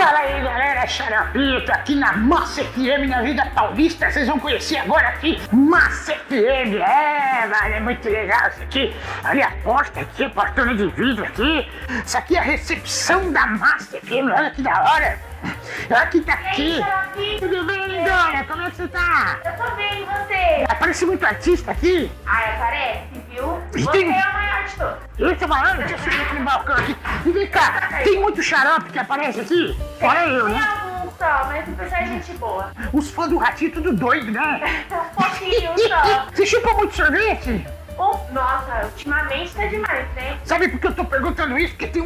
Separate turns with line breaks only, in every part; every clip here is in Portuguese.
Fala aí, galera, Xaropinho, tô aqui na Massa FM, na Vida Paulista. Vocês vão conhecer agora aqui, Massa FM. Mano, é muito legal isso aqui. Olha a porta aqui, portona de vidro aqui. Isso aqui é a recepção da Massa FM, olha que da hora. Olha quem tá aqui. Tudo bem, lindona? Como é que você tá?
Eu tô bem, e você?
Aparece muito artista aqui.
Aparece, viu?
E
Você
tem...
é o maior de todos.
Esse é o maior? Deixa eu subir aqui no balcão aqui. E vem cá, tem muito xarope que aparece aqui? Fora eu,
Tem
né?
alguns só, mas o pessoal é gente boa.
Os fãs do Ratinho tudo doido, né?
Um pouquinho só.
Você chupa muito sorvete?
Nossa, ultimamente tá demais, né?
Sabe por que eu tô perguntando isso? Porque tem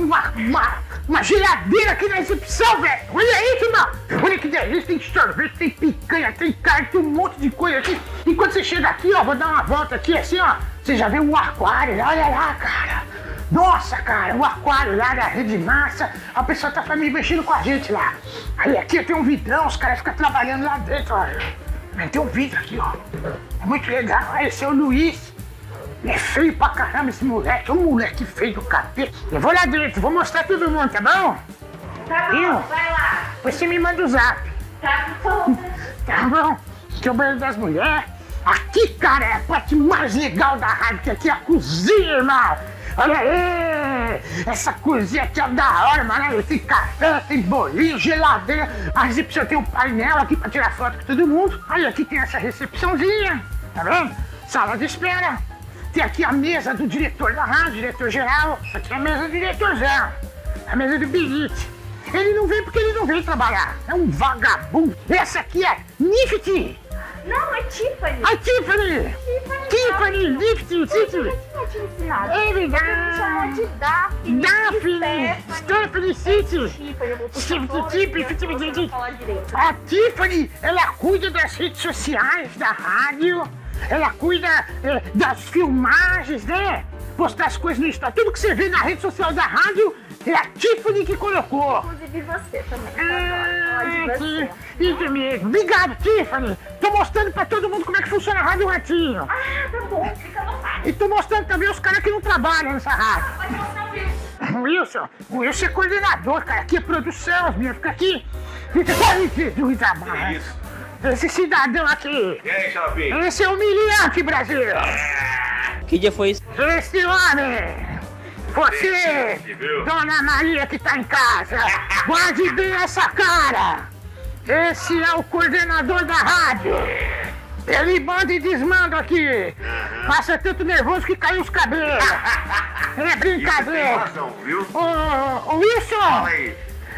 uma geladeira aqui na recepção, velho! Olha isso, mano! Olha que delícia, tem sorvete, tem picanha, tem carne, tem um monte de coisa aqui. E quando você chega aqui, ó, vou dar uma volta aqui assim, ó. Você já vê um aquário, olha lá, cara! Nossa, cara, o aquário lá da Rede Massa, a pessoa tá mexendo com a gente lá. Aí aqui tem um vidrão, os caras ficam trabalhando lá dentro, ó. Tem um vidro aqui, ó. É muito legal. Aí, esse é o Luiz. Ele é feio pra caramba esse moleque, um moleque feio do capeta. Eu vou lá dentro, vou mostrar todo mundo, tá bom?
Tá bom, vai lá.
Você me manda o zap.
Tá bom.
Tá bom? Aqui é o banheiro das mulheres. Aqui, cara, é a parte mais legal da rádio, que aqui é a cozinha, irmão. Olha aí, essa cozinha aqui é da hora, mano. Tem café, tem bolinho, geladeira. A recepção tem um painel aqui pra tirar foto com todo mundo. Aí aqui tem essa recepçãozinha, tá vendo? Sala de espera. Tem aqui a mesa do diretor da rádio, diretor geral. Aqui é a mesa do diretorzão. A mesa do Bilite. Ele não vem porque ele não veio trabalhar. É um vagabundo. Essa aqui é Nifty.
Não, é Tiffany.
A Tiffany. Tiffany, Nifty, Titi.
Eu tinha ensinado.
É
Você me
verdade.
chamou de Daphne.
Daphne. Stephanie City.
Tiffany, eu vou puxar
Tiffany,
fora,
Tiffany,
porque eu não
Tiffany.
vou falar direito.
A Tiffany, ela cuida das redes sociais da rádio. Ela cuida das filmagens, né? Postar as coisas no Instagram. Tudo que você vê na rede social da rádio é a Tiffany que colocou.
Inclusive você também. Falar de você.
Isso mesmo. Obrigado, Tiffany. Tô mostrando pra todo mundo como é que funciona a Rádio Ratinho.
Ah, tá bom. Fica à vontade.
E tô mostrando também os caras que não trabalham nessa rádio.
Pode mostrar o Wilson.
O Wilson é coordenador, cara. Aqui é produção, as minhas ficam aqui. Fica aqui, do Itamar. Esse cidadão aqui.
E aí, Xaropinho?
Esse é humilhante, Brasil.
Que dia foi isso?
Esse homem. Você, Dona Maria que tá em casa. Guarde bem essa cara. Esse é o coordenador da rádio. Ele manda e desmanda aqui. Passa tanto nervoso que caiu os cabelos. É brincadeira.
Tem razão, viu?
Ô, Wilson.
Fala aí.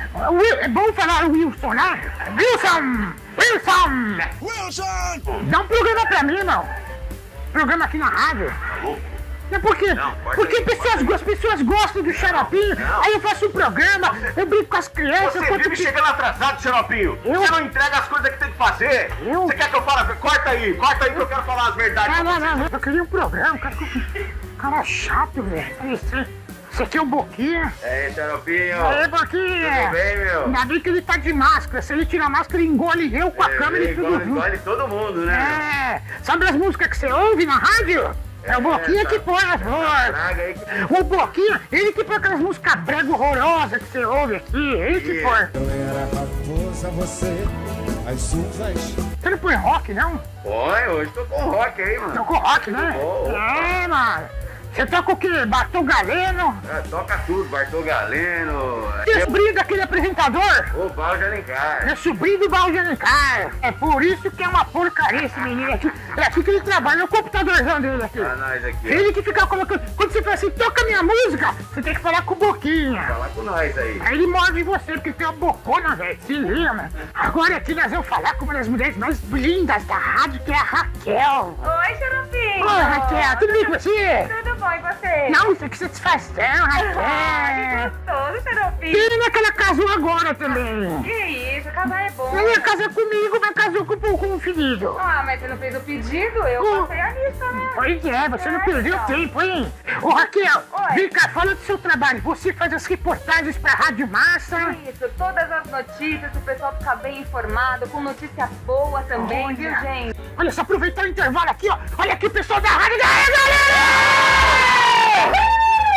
É bom falar Wilson, né? Wilson! Wilson!
Wilson!
Dá um programa pra mim, irmão. Programa aqui na rádio.
Tá louco?
É porque,
Não,
porque
aí,
as pessoas gostam do Xaropinho, aí eu faço um programa, eu brinco com as crianças.
Você vive chegando atrasado, Xaropinho.
Eu?
Você não entrega as coisas que tem que fazer.
Eu?
Você quer que eu fale? Corta aí que eu quero falar as verdades.
Não, eu queria um programa, cara chato, velho. Esse aqui é o Boquinha.
É, Xaropinho.
Aí, Boquinha.
Tudo bem, meu?
Ainda bem que ele tá de máscara, se ele tirar a máscara, ele engole eu com a câmera e tudo junto.
Engole todo mundo, né?
É, sabe as músicas que você ouve na rádio? É o Boquinha que põe as músicas. O Boquinha, ele que põe aquelas músicas brega horrorosas que você ouve aqui, ele que põe.
Eu era raposa, você, as surras.
Você não põe rock, não?
Oi, hoje tô com rock aí, mano.
Tô com rock, né?
Tô.
É, mano. Você toca o quê? Bartol Galeno?
É, toca tudo, Bartol Galeno.
É sobrinho daquele apresentador?
O Paulo de Alencar.
É sobrinho do Balde Alencar. É por isso que é uma porcaria esse menino aqui. É aqui que ele trabalha, é o computadorzão dele aqui.
Pra nós aqui, ó.
Ele que fica colocando... Quando você fala assim, toca minha música, você tem que falar com o Boquinha.
Fala com nós aí.
Aí ele morde em você, porque tem uma bocona, velho. Se liga, mano. Agora aqui nós vamos falar com uma das mulheres mais lindas da rádio, que é a Raquel.
Oi, Xaropinho.
Oi, Raquel. Tudo bem com você?
Tudo bom, e você?
Não, isso aqui é satisfação, Raquel.
Que gostoso, Xaropinho.
Pena que ela casou agora também.
Que isso, casar é bom.
Ela ia casar comigo, mas casou com o filho.
Ah, mas você não fez o pedido? Eu passei a lista, né?
Pois é, você não perdeu tempo, hein? Ô, Raquel,
Oi.
vem cá, fala do seu trabalho. Você faz as reportagens pra Rádio Massa.
Isso, todas as notícias, o pessoal ficar bem informado, com notícia boa também,
Olha.
viu, gente?
Olha só, aproveitar o intervalo aqui, ó. Olha aqui o pessoal da rádio. Galera!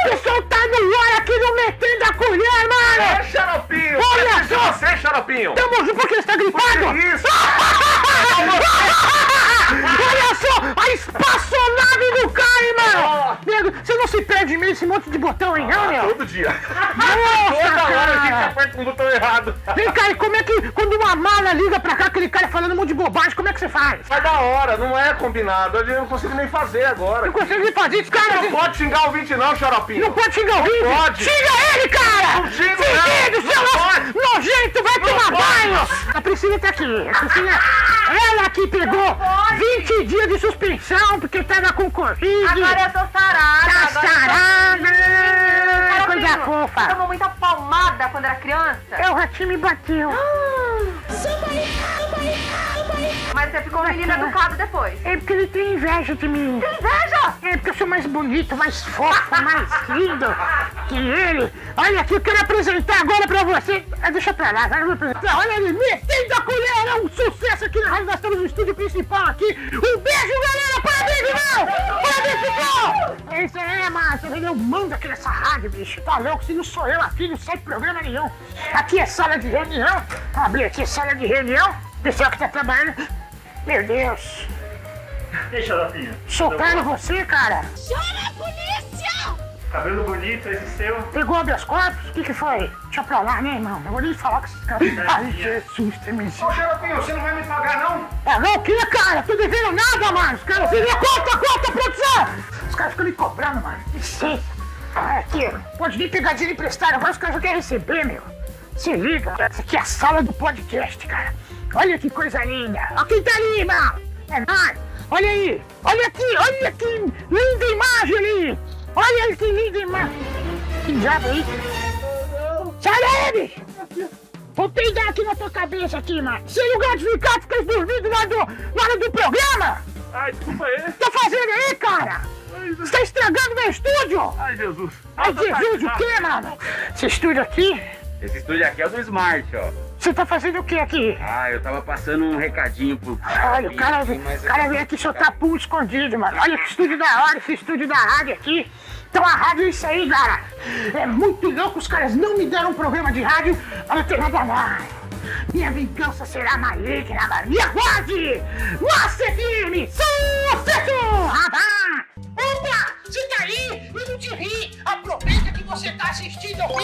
O pessoal tá no ar aqui no Metendo a Colher, mano!
É, Xaropinho!
Olha só!
Você, Xaropinho!
Tamo junto porque você tá gripado!
Que isso?
Olha só! A espaçonave do cara, mano! Nego, você não se perde meio esse monte de botão aí, não, meu?
Todo dia!
Nossa,
Toda hora a gente
cara!
aperta um botão errado!
Vem cá, e como é que quando uma mala liga pra cá, aquele cara falando um monte de bobagem, como é que você faz?
Mas da hora, não é combinado, eu não consigo nem fazer agora!
Não consegue fazer isso, cara?
Não pode xingar o ouvinte não, Xaropinho!
Não pode xingar o vídeo?
pode.
Xinga ele, cara!
Não xingo,
Fedido,
não.
seu
Não pode.
nojento, vai tomar
pode.
banho! A Priscila tá aqui. A Priscila, ela que pegou 20 dias de suspensão porque tava com Covid.
Agora eu tô sarada.
Tá
agora eu tô
sarada! Coisa
Xaropinho,
fofa.
tomou muita palmada quando era criança.
É, o ratinho me bateu.
Mas você ficou menina educada depois.
É porque ele tem inveja de mim.
Tem inveja?
É porque eu sou mais bonito, mais fofo, mais lindo que ele. Olha aqui, eu quero apresentar agora pra você. Deixa pra lá, agora eu vou apresentar. Olha ele, Metendo a Colher, é um sucesso aqui na rádio. Nós estamos no estúdio principal aqui. Um beijo, galera! Parabéns, irmão! Parabéns, pessoal! É isso aí, mano. Eu mando aqui nessa rádio, bicho. Tá louco? Se não sou eu aqui, não sai programa nenhum. Aqui é sala de reunião. Abri aqui, sala de reunião. Pessoal que tá trabalhando. Meu Deus.
E Xaropinho?
Socaram você, cara?
Cabelo bonito esse seu?
Pegou habeas corpus? O que foi? Deixa pra lá, né, irmão? Eu vou nem falar com esses caras. Ai, Jesus, tem me
Ô Xaropinho, você não vai me pagar não?
Ah, não, o que, cara? Tô devendo nada, mano. Os caras... Conta, produção! Os caras ficam me cobrando, mano. Licença. Aqui, ó. Pode nem pegar dinheiro emprestado. Agora os caras já querem receber, meu. Se liga. Essa aqui é a sala do podcast, cara. Olha que coisa linda. Olha quem tá ali, irmão. É nóis. Olha aí. Olha que linda imagem ali. Olha aí que linda imagem. Que diabo aí? Sai daí, bicho. Vou peidar aqui na tua cabeça aqui, mano. Sem lugar de ficar, fica dormindo na hora do programa.
Ai, desculpa aí.
Tá fazendo aí, cara? Você tá estragando meu estúdio.
Ai, Jesus.
Ai, Jesus, o que, mano? Esse estúdio aqui?
Esse estúdio aqui é o do Smart, ó.
Você tá fazendo o que aqui?
Ah, eu tava passando um recadinho pro...
Olha, o cara vem aqui soltar pum escondido, mano. Olha que estúdio da hora, esse estúdio da rádio aqui. Então a rádio é isso aí, cara. É muito louco, os caras não me deram um programa de rádio, mas não tem nada mais. Minha vingança será maligna, mano. Me aguarde! Nossa, firme! Sucesso! Rapaz! Opa! Se tá aí e não te ri, aproveita que você tá assistindo ao